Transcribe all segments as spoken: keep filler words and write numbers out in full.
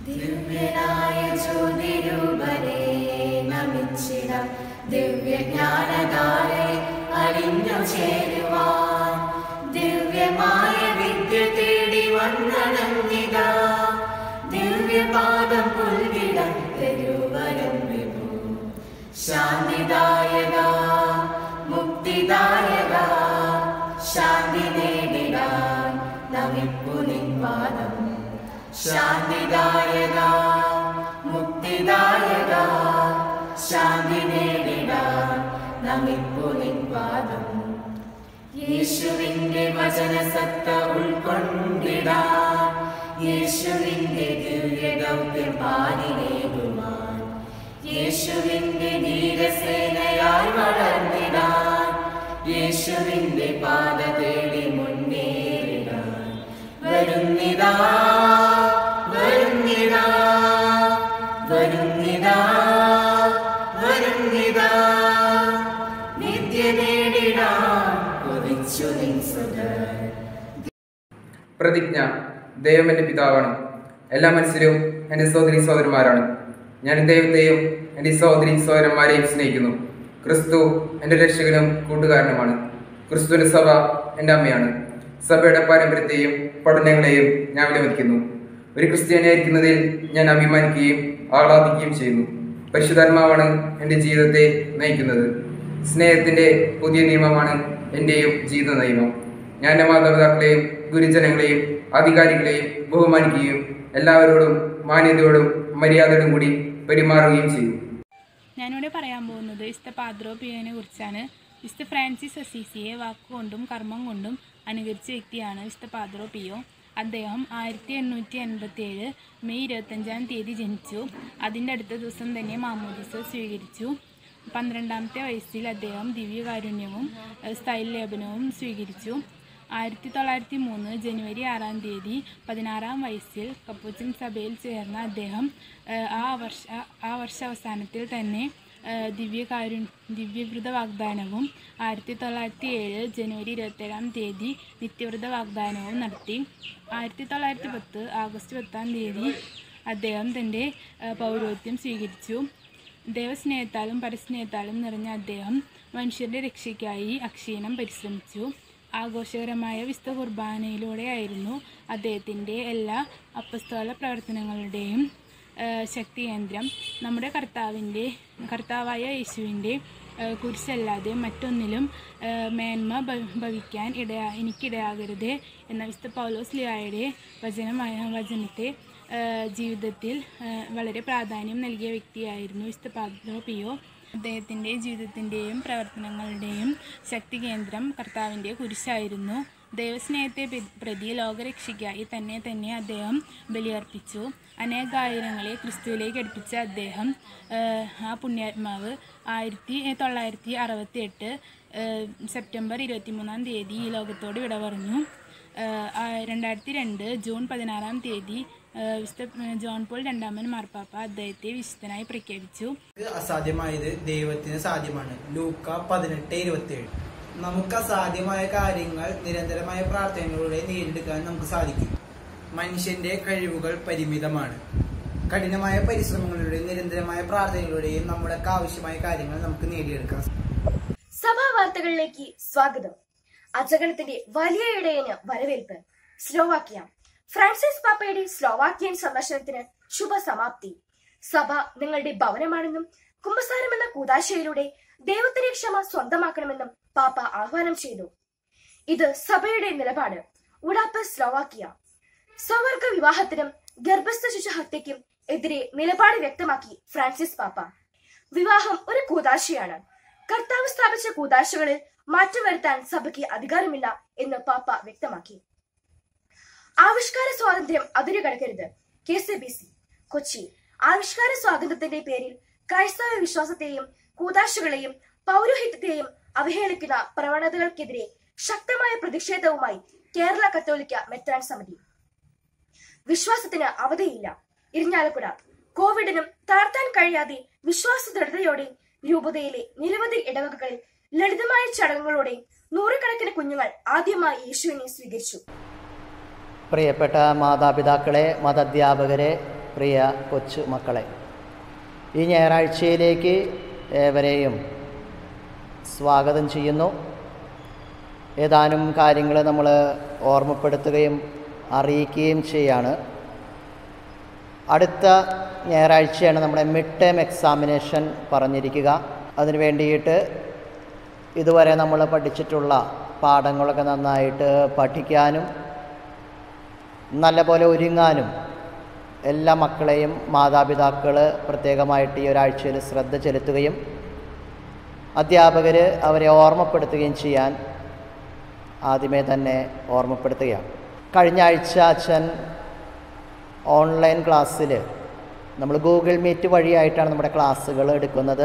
ദിവ്യനായ ജ്യോതിരൂപനെ നമിച്ചിടം, ദിവ്യജ്ഞാനധാരെ അണിഞ്ഞു ചേരുവാൻ, ദിവ്യമായ വിദ്യ തേടി വന്നണഞ്ഞിതാ, ദിവ്യപാദം പുൽകിടം തരുവരം വിഭു. ശാന്തിദായക മുക്തിദായക, ശാന്തി നേടിടാൻ നമിപ്പു നിൻപാദം. ശാന്തിദായക മുക്തിദായക, ശാന്തി നേടിടാൻ നമിപ്പു നിൻപാദം. യേശുവിന്റെ വചനസത്ത ഉൾക്കൊണ്ടിടാൻ, യേശുവിന്റെ ദിവ്യദൗത്യം പാലിനേകുവാൻ, യേശുവിന്റെ ധീരസേനയായി വളർന്നിടാൻ, യേശുവിന്റെ പാത തേടി മുന്നേറിടാൻ വരുന്നിതാ വരുന്നിതാ വരുന്നിതാ വരുന്നിതാ. നിത്യ നേടിടാൻ കൊതിച്ചു നിൻ സുതർ. പ്രതിജ്ഞ. ദൈവം എൻ്റെ പിതാവാണ്, എല്ലാ മനുഷ്യരും എൻ്റെ സഹോദരി സഹോദരന്മാരാണ്. ഞാൻ ദൈവത്തെയും എൻ്റെ സഹോദരി സഹോദരന്മാരെയും സ്നേഹിക്കുന്നു. ക്രിസ്തു എൻ്റെ രക്ഷകനും കൂട്ടുകാരനുമാണ്. ക്രിസ്തുവിൻ്റെ സഭ എൻ്റെ അമ്മയാണ്. സഭയുടെ പാരമ്പര്യത്തെയും പഠനങ്ങളെയും ഞാൻ വിലമതിക്കുന്നു. ഒരു ക്രിസ്ത്യാനിയായിരിക്കുന്നതിൽ ഞാൻ അഭിമാനിക്കുകയും ആഹ്ലാദിക്കുകയും ചെയ്യുന്നു. പരിശുദ്ധാത്മാവാണ് എൻ്റെ ജീവിതത്തെ നയിക്കുന്നത്. സ്നേഹത്തിൻ്റെ പുതിയ നിയമമാണ് എൻ്റെയും ജീവിത നിയമം. ഞാൻ എൻ്റെ മാതാപിതാക്കളെയും ഗുരുജനങ്ങളെയും അധികാരികളെയും ബഹുമാനിക്കുകയും എല്ലാവരോടും മാന്യതയോടും മര്യാദയോടും കൂടി പെരുമാറുകയും ചെയ്യും. ഞാനിവിടെ പറയാൻ പോകുന്നത് വിശുദ്ധ പാദ്രോ പിയോനെ കുറിച്ചാണ്. വിശുദ്ധ ഫ്രാൻസിസ് അസീസിയെ വാക്കുകൊണ്ടും കർമ്മം കൊണ്ടും അനുകരിച്ച വ്യക്തിയാണ് വിശുദ്ധ പാദ്രോ പിയോ. അദ്ദേഹം ആയിരത്തി എണ്ണൂറ്റി എൺപത്തി ഏഴ് മെയ് ഇരുപത്തഞ്ചാം തീയതി ജനിച്ചു. അതിൻ്റെ അടുത്ത ദിവസം തന്നെ മാമോദിസ സ്വീകരിച്ചു. പന്ത്രണ്ടാമത്തെ വയസ്സിൽ അദ്ദേഹം ദിവ്യകാരുണ്യവും സ്ഥൈര്യലേപനവും സ്വീകരിച്ചു. ആയിരത്തി തൊള്ളായിരത്തി മൂന്ന് ജനുവരി ആറാം തീയതി പതിനാറാം വയസ്സിൽ കപ്പുച്ചിൻ സഭയിൽ ചേർന്ന അദ്ദേഹം ആ വർഷ ആ വർഷാവസാനത്തിൽ തന്നെ ദിവ്യകാരു ദിവ്യവ്രത വാഗ്ദാനവും ആയിരത്തി തൊള്ളായിരത്തി ഏഴ് ജനുവരി ഇരുപത്തേഴാം തീയതി നിത്യവ്രത വാഗ്ദാനവും നടത്തി. ആയിരത്തി തൊള്ളായിരത്തി പത്ത് ആഗസ്റ്റ് പത്താം തീയതി അദ്ദേഹം തൻ്റെ പൗരോഹിത്യം സ്വീകരിച്ചു. ദൈവസ്നേഹത്താലും പരസ്നേഹത്താലും നിറഞ്ഞ അദ്ദേഹം മനുഷ്യരുടെ രക്ഷയ്ക്കായി അക്ഷീണം പരിശ്രമിച്ചു. ആഘോഷകരമായ വിശുദ്ധ കുർബാനയിലൂടെയായിരുന്നു അദ്ദേഹത്തിൻ്റെ എല്ലാ അപ്പസ്തോല പ്രവർത്തനങ്ങളുടെയും ശക്തി കേന്ദ്രം. നമ്മുടെ കർത്താവിൻ്റെ കർത്താവായ യേശുവിൻ്റെ കുരിശല്ലാതെ മറ്റൊന്നിലും മേന്മ ഭവിക്കാൻ ഇടയാ എനിക്കിടയാകരുത് എന്ന വിശുദ്ധ പൗലോസ് ലീഹായുടെ വചനമായ വചനത്തെ ജീവിതത്തിൽ വളരെ പ്രാധാന്യം നൽകിയ വ്യക്തിയായിരുന്നു വിശുദ്ധ പാദ്രോ പിയോ. അദ്ദേഹത്തിൻ്റെ ജീവിതത്തിൻ്റെയും പ്രവർത്തനങ്ങളുടെയും ശക്തി കേന്ദ്രം കർത്താവിൻ്റെ കുരിശായിരുന്നു. ദൈവസ്നേഹത്തെ പ്രതി ലോകരക്ഷയ്ക്കായി തന്നെ തന്നെ അദ്ദേഹം ബലിയർപ്പിച്ചു. അനേകായിരങ്ങളെ ക്രിസ്തുവിലേക്ക് അടുപ്പിച്ച അദ്ദേഹം ആ പുണ്യാത്മാവ് ആയിരത്തി തൊള്ളായിരത്തി അറുപത്തി എട്ട് സെപ്റ്റംബർ ഇരുപത്തി മൂന്നാം തീയതി ഈ ലോകത്തോട് വിട പറഞ്ഞു. രണ്ടായിരത്തി രണ്ട് ജൂൺ പതിനാറാം തീയതി വിശുദ്ധ ജോൺ പോൾ രണ്ടാമൻ മാർപ്പാപ്പ അദ്ദേഹത്തെ വിശുദ്ധനായി പ്രഖ്യാപിച്ചു. അസാധ്യമായത് ദൈവത്തിന് സാധ്യമാണ്. ലൂക്ക പതിനെട്ട് ഇരുപത്തി ഏഴ്. നമുക്ക് അസാധ്യമായ കാര്യങ്ങൾ നിരന്തരമായ പ്രാർത്ഥനകളിലൂടെ നേടിയെടുക്കാൻ നമുക്ക് സാധിക്കും. മനുഷ്യന്റെ കഴിവുകൾ പരിമിതമാണ്. കഠിനമായ പരിശ്രമങ്ങളിലൂടെയും നിരന്തരമായ പ്രാർത്ഥനകളിലൂടെയും നമ്മുടെ ആവശ്യമായ കാര്യങ്ങൾ നമുക്ക് നേടിയെടുക്കാം. സഭാ വാർത്തകളിലേക്ക് സ്വാഗതം. അജഗണത്തിന്റെ വലിയ ഇടയന് വരവേൽപ്പ്. സ്ലോവാക്യ. ഫ്രാൻസിസ് പാപ്പയുടെ സ്ലോവാക്യൻ സന്ദർശനത്തിന് ശുഭസമാപ്തി. സഭ നിങ്ങളുടെ ഭവനമാണെന്നും കുമ്പസാരം എന്ന കൂദാശയിലൂടെ ദൈവത്തിന്റെ ക്ഷമ സ്വന്തമാക്കണമെന്നും പാപ്പ ആഹ്വാനം ചെയ്തു. ഇത് സഭയുടെ നിലപാട്. ഉടാപ്പ് സ്ലോവാക്യ. സ്വവർഗ വിവാഹത്തിനും ഗർഭസ്ഥ ശിശു ഹത്യയ്ക്കും എതിരെ നിലപാട് വ്യക്തമാക്കി ഫ്രാൻസിസ് പാപ്പ. വിവാഹം ഒരു കൂദാശയാണ്. കർത്താവ് സ്ഥാപിച്ച കൂദാശകളിൽ മാറ്റം വരുത്താൻ സഭയ്ക്ക് അധികാരമില്ല എന്ന് പാപ്പ വ്യക്തമാക്കി. ആവിഷ്കാര സ്വാതന്ത്ര്യം അതിരുകടക്കരുത്. K C B C Kochi. ആവിഷ്കാര സ്വാതന്ത്ര്യത്തിന്റെ പേരിൽ ക്രൈസ്തവ വിശ്വാസത്തെയും കൂദാശകളെയും പൗരോഹിത്യത്തെയും അവഹേളിക്കുന്ന പ്രവണതകൾക്കെതിരെ ശക്തമായ പ്രതിഷേധവുമായി കേരള കത്തോലിക്ക മെത്രാൻ സമിതി. വിശ്വാസത്തിന് അവധിയില്ല. ഇരിഞ്ഞാലക്കുട. കോവിഡിനും താഴ്ത്താൻ കഴിയാതെ വിശ്വാസ ദൃഢതയോടെ രൂപതയിലെ നിരവധി ഇടവകകളിൽ ലളിതമായ ചടങ്ങുകളോടെ നൂറുകണക്കിന് കുഞ്ഞുങ്ങൾ ആദ്യമായി യേശുവിനെ സ്വീകരിച്ചു. പ്രിയപ്പെട്ട മാതാപിതാക്കളെ, മതാധ്യാപകരെ, പ്രിയ കൊച്ചു മക്കളെ, ഈ ഞായറാഴ്ചയിലേക്ക് ഏവരെയും സ്വാഗതം ചെയ്യുന്നു. ഏതാനും കാര്യങ്ങൾ നമ്മൾ ഓർമ്മപ്പെടുത്തുകയും അറിയിക്കുകയും ചെയ്യാണ്. അടുത്ത ഞായറാഴ്ചയാണ് നമ്മുടെ മിഡ് ടേം എക്സാമിനേഷൻ പറഞ്ഞിരിക്കുക. അതിന് വേണ്ടിയിട്ട് ഇതുവരെ നമ്മൾ പഠിച്ചിട്ടുള്ള പാഠങ്ങളൊക്കെ നന്നായിട്ട് പഠിക്കാനും നല്ലപോലെ ഒരുങ്ങാനും എല്ലാ മക്കളെയും മാതാപിതാക്കൾ പ്രത്യേകമായിട്ട് ഈ ഒരാഴ്ചയിൽ ശ്രദ്ധ ചെലുത്തുകയും അധ്യാപകർ അവരെ ഓർമ്മപ്പെടുത്തുകയും ചെയ്യാൻ ആദ്യമേ തന്നെ ഓർമ്മപ്പെടുത്തുകയാണ്. കഴിഞ്ഞ ആഴ്ച അച്ഛൻ ഓൺലൈൻ ക്ലാസ്സിൽ നമ്മൾ ഗൂഗിൾ മീറ്റ് വഴിയായിട്ടാണ് നമ്മുടെ ക്ലാസ്സുകൾ എടുക്കുന്നത്.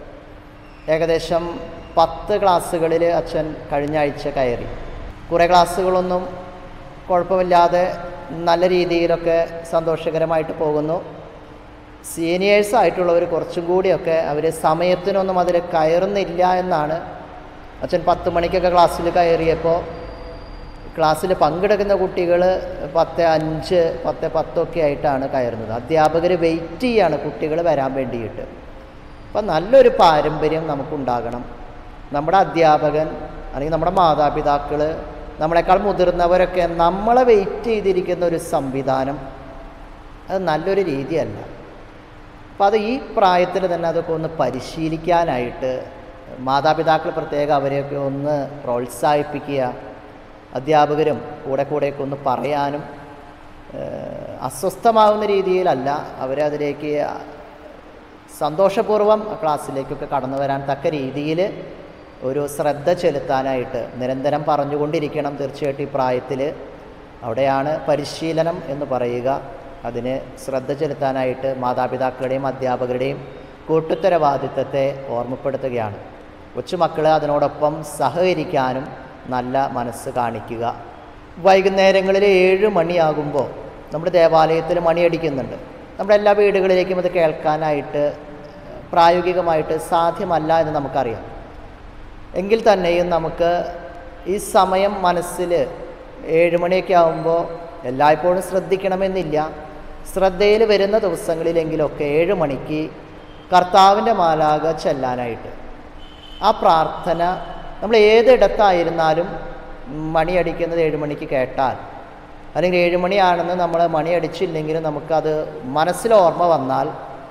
ഏകദേശം പത്ത് ക്ലാസ്സുകളിൽ അച്ഛൻ കഴിഞ്ഞ ആഴ്ച കയറി. കുറേ ക്ലാസ്സുകളൊന്നും കുഴപ്പമില്ലാതെ നല്ല രീതിയിലൊക്കെ സന്തോഷകരമായിട്ട് പോകുന്നു. സീനിയേഴ്സ് ആയിട്ടുള്ളവർ കുറച്ചും കൂടിയൊക്കെ അവർ സമയത്തിനൊന്നും അതിൽ കയറുന്നില്ല എന്നാണ്. അച്ഛൻ പത്ത് മണിക്കൊക്കെ ക്ലാസ്സിൽ കയറിയപ്പോൾ ക്ലാസ്സിൽ പങ്കെടുക്കുന്ന കുട്ടികൾ പത്ത് അഞ്ച് പത്ത് പത്തൊക്കെ ആയിട്ടാണ് കയറുന്നത്. അധ്യാപകർ വെയിറ്റ് ചെയ്യാണ് കുട്ടികൾ വരാൻ വേണ്ടിയിട്ട്. അപ്പം നല്ലൊരു പാരമ്പര്യം നമുക്കുണ്ടാകണം. നമ്മുടെ അധ്യാപകൻ അല്ലെങ്കിൽ നമ്മുടെ മാതാപിതാക്കൾ, നമ്മളെക്കാൾ മുതിർന്നവരൊക്കെ നമ്മളെ വെയിറ്റ് ചെയ്തിരിക്കുന്ന ഒരു സംവിധാനം, അത് നല്ലൊരു രീതിയല്ല. അപ്പം അത് ഈ പ്രായത്തിൽ തന്നെ അതൊക്കെ ഒന്ന് പരിശീലിക്കാനായിട്ട് മാതാപിതാക്കൾ പ്രത്യേകം അവരെയൊക്കെ ഒന്ന് പ്രോത്സാഹിപ്പിക്കുക. അധ്യാപകരും കൂടെ കൂടെയൊക്കെ ഒന്ന് പറയാനും അസ്വസ്ഥമാകുന്ന രീതിയിലല്ല, അവരെ അതിലേക്ക് സന്തോഷപൂർവ്വം ക്ലാസ്സിലേക്കൊക്കെ കടന്നു വരാൻ തക്ക രീതിയിൽ ഒരു ശ്രദ്ധ ചെലുത്താനായിട്ട് നിരന്തരം പറഞ്ഞുകൊണ്ടിരിക്കണം. തീർച്ചയായിട്ടും ഈ പ്രായത്തിൽ അവിടെയാണ് പരിശീലനം എന്ന് പറയുക. അതിന് ശ്രദ്ധ ചെലുത്താനായിട്ട് മാതാപിതാക്കളുടെയും അധ്യാപകരുടെയും കൂട്ടുത്തരവാദിത്തത്തെ ഓർമ്മപ്പെടുത്തുകയാണ്. കൊച്ചുമക്കൾ അതിനോടൊപ്പം സഹകരിക്കാനും നല്ല മനസ്സ് കാണിക്കുക. വൈകുന്നേരങ്ങളിൽ ഏഴ് മണിയാകുമ്പോൾ നമ്മുടെ ദേവാലയത്തിൽ മണിയടിക്കുന്നുണ്ട്. നമ്മുടെ എല്ലാ വീടുകളിലേക്കും അത് കേൾക്കാനായിട്ട് പ്രായോഗികമായിട്ട് സാധ്യമല്ല എന്ന് നമുക്കറിയാം. എങ്കിൽ തന്നെയും നമുക്ക് ഈ സമയം മനസ്സിൽ ഏഴ് മണിയൊക്കെ ആകുമ്പോൾ എല്ലായ്പ്പോഴും ശ്രദ്ധിക്കണമെന്നില്ല. ശ്രദ്ധയിൽ വരുന്ന ദിവസങ്ങളിലെങ്കിലൊക്കെ ഏഴ് മണിക്ക് കർത്താവിൻ്റെ മാലാഖ ചെല്ലാനായിട്ട് ആ പ്രാർത്ഥന നമ്മൾ ഏതിടത്തായിരുന്നാലും മണിയടിക്കുന്നത് ഏഴ് മണിക്ക് കേട്ടാൽ, അല്ലെങ്കിൽ ഏഴ് മണിയാണെന്ന് നമ്മൾ മണിയടിച്ചില്ലെങ്കിലും നമുക്കത് മനസ്സിൽ ഓർമ്മ വന്നാൽ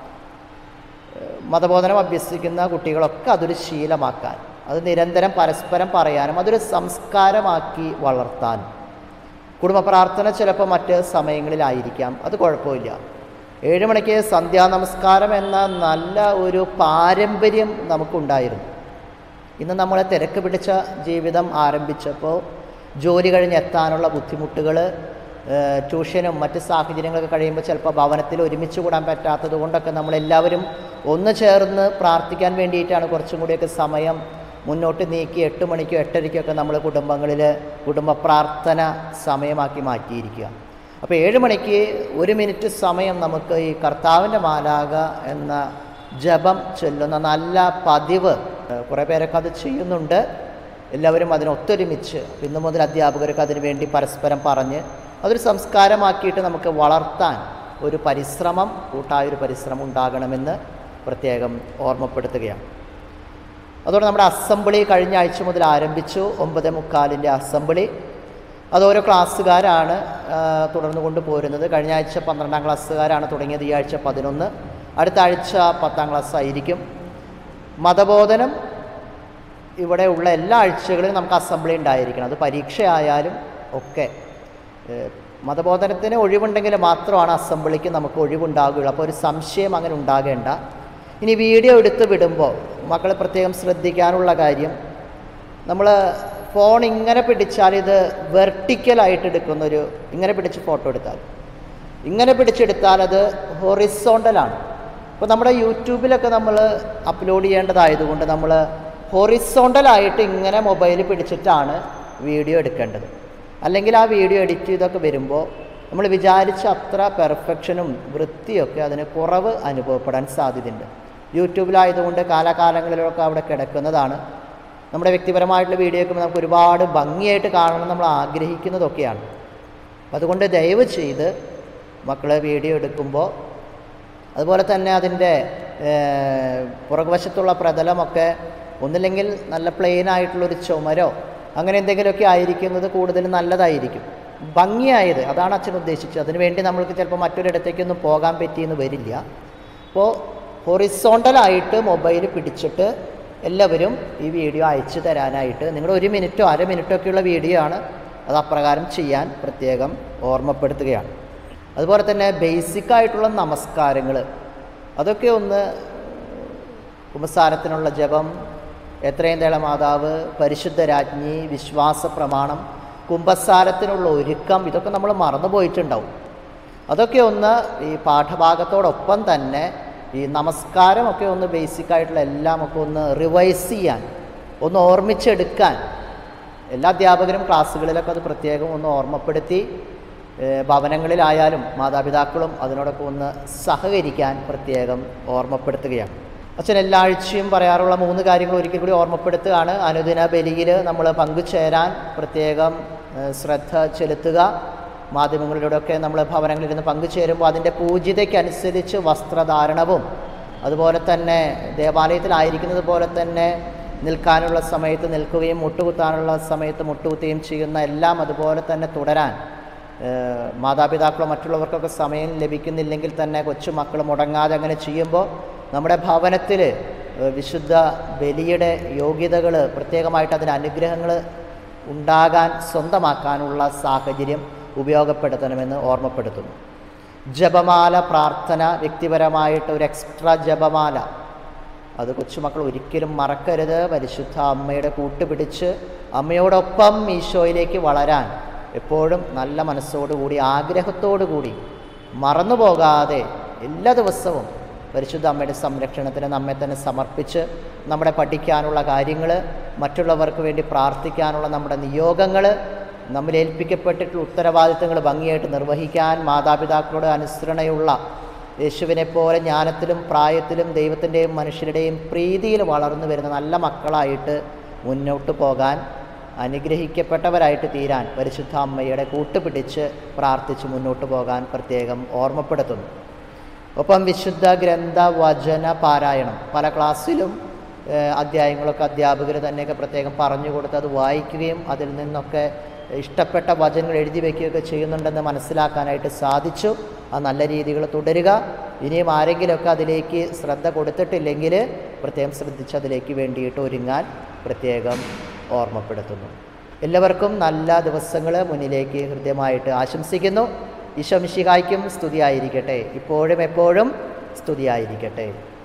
മതബോധനം അഭ്യസിക്കുന്ന കുട്ടികളൊക്കെ അതൊരു ശീലമാക്കാൻ, അത് നിരന്തരം പരസ്പരം പറയാനും അതൊരു സംസ്കാരമാക്കി വളർത്താനും. കുടുംബ പ്രാർത്ഥന ചിലപ്പോൾ മറ്റ് സമയങ്ങളിലായിരിക്കാം, അത് കുഴപ്പമില്ല. ഏഴ് മണിക്ക് സന്ധ്യാനമസ്കാരം എന്ന നല്ല ഒരു പാരമ്പര്യം നമുക്കുണ്ടായിരുന്നു. ഇന്ന് നമ്മളെ തിരക്ക് പിടിച്ച ജീവിതം ആരംഭിച്ചപ്പോൾ ജോലി കഴിഞ്ഞ് എത്താനുള്ള ബുദ്ധിമുട്ടുകൾ, ട്യൂഷനും മറ്റ് സാഹചര്യങ്ങളൊക്കെ കഴിയുമ്പോൾ ചിലപ്പോൾ ഭവനത്തിൽ ഒരുമിച്ച് കൂടാൻ പറ്റാത്തത് കൊണ്ടൊക്കെ നമ്മളെല്ലാവരും ഒന്ന് ചേർന്ന് പ്രാർത്ഥിക്കാൻ വേണ്ടിയിട്ടാണ് കുറച്ചും കൂടിയൊക്കെ സമയം മുന്നോട്ട് നീക്കി എട്ട് മണിക്കോ എട്ടരയ്ക്കൊക്കെ നമ്മൾ കുടുംബങ്ങളിൽ കുടുംബ പ്രാർത്ഥന സമയമാക്കി മാറ്റിയിരിക്കുക. അപ്പോൾ ഏഴ് മണിക്ക് ഒരു മിനിറ്റ് സമയം നമുക്ക് ഈ കർത്താവിൻ്റെ മാലാഖ എന്ന ജപം ചൊല്ലുന്ന നല്ല പതിവ് കുറേ പേരൊക്കെ അത് ചെയ്യുന്നുണ്ട്. എല്ലാവരും അതിനൊത്തൊരുമിച്ച് ഇന്നു മുതൽ അധ്യാപകർക്ക് അതിനു വേണ്ടി പരസ്പരം പറഞ്ഞ് അതൊരു സംസ്കാരമാക്കിയിട്ട് നമുക്ക് വളർത്താൻ ഒരു പരിശ്രമം, കൂട്ടായൊരു പരിശ്രമം ഉണ്ടാകണമെന്ന് പ്രത്യേകം ഓർമ്മപ്പെടുത്തുകയാണ്. അതോടെ നമ്മുടെ അസംബ്ലി കഴിഞ്ഞ ആഴ്ച മുതൽ ആരംഭിച്ചു. ഒമ്പത് മുക്കാലിൻ്റെ അസംബ്ലി അതോരോ ക്ലാസ്സുകാരാണ് തുടർന്നു കൊണ്ട് പോരുന്നത്. കഴിഞ്ഞ ആഴ്ച പന്ത്രണ്ടാം ക്ലാസ്സുകാരാണ് തുടങ്ങിയത്, ഈ ആഴ്ച പതിനൊന്ന്, അടുത്ത ആഴ്ച പത്താം ക്ലാസ് ആയിരിക്കും. മതബോധനം ഇവിടെ ഉള്ള എല്ലാ ആഴ്ചകളിലും നമുക്ക് അസംബ്ലി ഉണ്ടായിരിക്കണം. അത് പരീക്ഷയായാലും ഒക്കെ മതബോധനത്തിന് ഒഴിവുണ്ടെങ്കിൽ മാത്രമാണ് അസംബ്ലിക്ക് നമുക്ക് ഒഴിവുണ്ടാകുകയുള്ളൂ. അപ്പോൾ ഒരു സംശയം അങ്ങനെ ഉണ്ടാകേണ്ട. ഇനി വീഡിയോ എടുത്ത് വിടുമ്പോൾ മക്കൾ പ്രത്യേകം ശ്രദ്ധിക്കാനുള്ള കാര്യം, നമ്മൾ ഫോൺ ഇങ്ങനെ പിടിച്ചാൽ ഇത് വെർട്ടിക്കലായിട്ട് എടുക്കുന്നൊരു, ഇങ്ങനെ പിടിച്ച് ഫോട്ടോ എടുത്താൽ, ഇങ്ങനെ പിടിച്ചെടുത്താൽ അത് ഹൊറിസോണ്ടലാണ്. ഇപ്പോൾ നമ്മുടെ യൂട്യൂബിലൊക്കെ നമ്മൾ അപ്ലോഡ് ചെയ്യേണ്ടതായതുകൊണ്ട് നമ്മൾ ഹൊറിസോണ്ടലായിട്ട് ഇങ്ങനെ മൊബൈൽ പിടിച്ചിട്ടാണ് വീഡിയോ എടുക്കേണ്ടത്. അല്ലെങ്കിൽ ആ വീഡിയോ എഡിറ്റ് ചെയ്തൊക്കെ വരുമ്പോൾ നമ്മൾ വിചാരിച്ച അത്ര പെർഫെക്ഷനും വൃത്തിയൊക്കെ അതിന് കുറവ് അനുഭവപ്പെടാൻ സാധ്യതയുണ്ട്. യൂട്യൂബിലായതുകൊണ്ട് കാലാകാലങ്ങളിലൊക്കെ അവിടെ കിടക്കുന്നതാണ്. നമ്മുടെ വ്യക്തിപരമായിട്ടുള്ള വീഡിയോ ഒക്കെ നമുക്ക് ഒരുപാട് ഭംഗിയായിട്ട് കാണണം നമ്മൾ ആഗ്രഹിക്കുന്നതൊക്കെയാണ്. അതുകൊണ്ട് ദയവ് ചെയ്ത് മക്കളെ വീഡിയോ എടുക്കുമ്പോൾ അതുപോലെ തന്നെ അതിൻ്റെ പുറകുവശത്തുള്ള പ്രതലമൊക്കെ ഒന്നില്ലെങ്കിൽ നല്ല പ്ലെയിൻ ആയിട്ടുള്ളൊരു ചുമരോ അങ്ങനെ എന്തെങ്കിലുമൊക്കെ ആയിരിക്കുന്നത് കൂടുതൽ നല്ലതായിരിക്കും. ഭംഗിയായത് അതാണ് അച്ഛൻ ഉദ്ദേശിച്ചത്. അതിനുവേണ്ടി നമ്മൾക്ക് ചിലപ്പോൾ മറ്റൊരിടത്തേക്കൊന്നും പോകാൻ പറ്റിയെന്ന് വരില്ല. അപ്പോൾ ഹൊറിസോണ്ടലായിട്ട് മൊബൈൽ പിടിച്ചിട്ട് എല്ലാവരും ഈ വീഡിയോ അയച്ചു തരാനായിട്ട്, നിങ്ങൾ ഒരു മിനിറ്റോ അര മിനിറ്റോ ഒക്കെയുള്ള വീഡിയോ ആണ്, അത് അപ്രകാരം ചെയ്യാൻ പ്രത്യേകം ഓർമ്മപ്പെടുത്തുകയാണ്. അതുപോലെ തന്നെ ബേസിക്കായിട്ടുള്ള നമസ്കാരങ്ങൾ അതൊക്കെ ഒന്ന്, കുമ്പസാരത്തിനുള്ള ജപം, എത്രയും തേള മാതാവ്, പരിശുദ്ധ രാജ്ഞി, വിശ്വാസ പ്രമാണം, കുമ്പസാരത്തിനുള്ള ഒരുക്കം, ഇതൊക്കെ നമ്മൾ മറന്നുപോയിട്ടുണ്ടാവും. അതൊക്കെ ഒന്ന് ഈ പാഠഭാഗത്തോടൊപ്പം തന്നെ ഈ നമസ്കാരമൊക്കെ ഒന്ന് ബേസിക്കായിട്ടുള്ള എല്ലാമൊക്കെ ഒന്ന് റിവൈസ് ചെയ്യാൻ, ഒന്ന് ഓർമ്മിച്ചെടുക്കാൻ എല്ലാ അധ്യാപകരും ക്ലാസ്സുകളിലൊക്കെ അത് പ്രത്യേകം ഒന്ന് ഓർമ്മപ്പെടുത്തി ഭവനങ്ങളിലായാലും മാതാപിതാക്കളും അതിനോടൊക്കെ ഒന്ന് സഹകരിക്കാൻ പ്രത്യേകം ഓർമ്മപ്പെടുത്തുകയാണ്. അച്ഛൻ എല്ലാ ആഴ്ചയും പറയാറുള്ള മൂന്ന് കാര്യങ്ങൾ ഒരിക്കൽ കൂടി ഓർമ്മപ്പെടുത്തുകയാണ്. അനുദിന ബലിയിൽ നമ്മൾ പങ്കുചേരാൻ പ്രത്യേകം ശ്രദ്ധ ചെലുത്തുക. മാധ്യമങ്ങളിലൂടെയൊക്കെ നമ്മൾ ഭവനങ്ങളിലിരുന്ന് പങ്കുചേരുമ്പോൾ അതിൻ്റെ പൂജിതയ്ക്കനുസരിച്ച് വസ്ത്രധാരണവും, അതുപോലെ തന്നെ ദേവാലയത്തിലായിരിക്കുന്നത് പോലെ തന്നെ നിൽക്കാനുള്ള സമയത്ത് നിൽക്കുകയും മുട്ടുകുത്താനുള്ള സമയത്ത് മുട്ടുകുത്തുകയും ചെയ്യുന്ന എല്ലാം അതുപോലെ തന്നെ തുടരാൻ മാതാപിതാക്കളോ മറ്റുള്ളവർക്കൊക്കെ സമയം ലഭിക്കുന്നില്ലെങ്കിൽ തന്നെ കൊച്ചുമക്കൾ മുടങ്ങാതെ അങ്ങനെ ചെയ്യുമ്പോൾ നമ്മുടെ ഭവനത്തിൽ വിശുദ്ധ ബലിയുടെ യോഗ്യതകൾ പ്രത്യേകമായിട്ട് അതിന് അനുഗ്രഹങ്ങൾ ഉണ്ടാകാൻ സ്വന്തമാക്കാനുള്ള സാഹചര്യം ഉപയോഗപ്പെടുത്തണമെന്ന് ഓർമ്മപ്പെടുത്തുന്നു. ജപമാല പ്രാർത്ഥന, വ്യക്തിപരമായിട്ട് ഒരു എക്സ്ട്രാ ജപമാല, അത് കൊച്ചുമക്കൾ ഒരിക്കലും മറക്കരുത്. പരിശുദ്ധ അമ്മയുടെ കൂട്ടുപിടിച്ച് അമ്മയോടൊപ്പം ഈശോയിലേക്ക് വളരാൻ എപ്പോഴും നല്ല മനസ്സോടുകൂടി ആഗ്രഹത്തോടു കൂടി മറന്നു പോകാതെ എല്ലാ ദിവസവും പരിശുദ്ധ അമ്മയുടെ സംരക്ഷണത്തിന് നമ്മെ തന്നെ സമർപ്പിച്ച് നമ്മുടെ പഠിക്കാനുള്ള കാര്യങ്ങൾ, മറ്റുള്ളവർക്ക് വേണ്ടി പ്രാർത്ഥിക്കാനുള്ള നമ്മുടെ നിയോഗങ്ങൾ, നമ്മൾ ഏൽപ്പിക്കപ്പെട്ടിട്ടുള്ള ഉത്തരവാദിത്തങ്ങൾ ഭംഗിയായിട്ട് നിർവഹിക്കാൻ മാതാപിതാക്കളുടെ അനുസരണയുള്ള യേശുവിനെപ്പോലെ ജ്ഞാനത്തിലും പ്രായത്തിലും ദൈവത്തിൻ്റെയും മനുഷ്യരുടെയും പ്രീതിയിൽ വളർന്നു വരുന്ന നല്ല മക്കളായിട്ട് മുന്നോട്ട് പോകാൻ, അനുഗ്രഹിക്കപ്പെട്ടവരായിട്ട് തീരാൻ പരിശുദ്ധ അമ്മയുടെ കൂട്ടുപിടിച്ച് പ്രാർത്ഥിച്ച് മുന്നോട്ട് പോകാൻ പ്രത്യേകം ഓർമ്മപ്പെടുത്തുന്നു. ഒപ്പം വിശുദ്ധ ഗ്രന്ഥ വചന പാരായണം പല ക്ലാസ്സിലും അധ്യായങ്ങളൊക്കെ അധ്യാപകർ തന്നെയൊക്കെ പ്രത്യേകം പറഞ്ഞു കൊടുത്ത് അത് വായിക്കുകയും അതിൽ നിന്നൊക്കെ ഇഷ്ടപ്പെട്ട വചനങ്ങൾ എഴുതി വയ്ക്കുകയൊക്കെ ചെയ്യുന്നുണ്ടെന്ന് മനസ്സിലാക്കാനായിട്ട് സാധിച്ചു. ആ നല്ല രീതികൾ തുടരുക. ഇനിയും ആരെങ്കിലുമൊക്കെ അതിലേക്ക് ശ്രദ്ധ കൊടുത്തിട്ടില്ലെങ്കിൽ പ്രത്യേകം ശ്രദ്ധിച്ച് അതിലേക്ക് വേണ്ടിയിട്ട് ഒരുങ്ങാൻ പ്രത്യേകം ഓർമ്മപ്പെടുത്തുന്നു. എല്ലാവർക്കും നല്ല ദിവസങ്ങൾ മുന്നിലേക്ക് ഹൃദ്യമായിട്ട് ആശംസിക്കുന്നു. ഈശോ മിശിഹായ്ക്കും സ്തുതിയായിരിക്കട്ടെ, ഇപ്പോഴും എപ്പോഴും സ്തുതിയായിരിക്കട്ടെ.